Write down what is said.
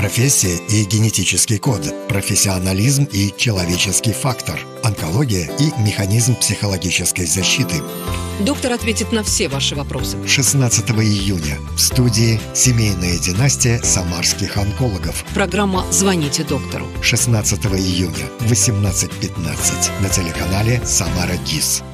Профессия и генетический код, профессионализм и человеческий фактор, онкология и механизм психологической защиты. Доктор ответит на все ваши вопросы. 16 июня в студии «Семейная династия самарских онкологов». Программа «Звоните доктору». 16 июня в 18:15 на телеканале «Самара ГИС».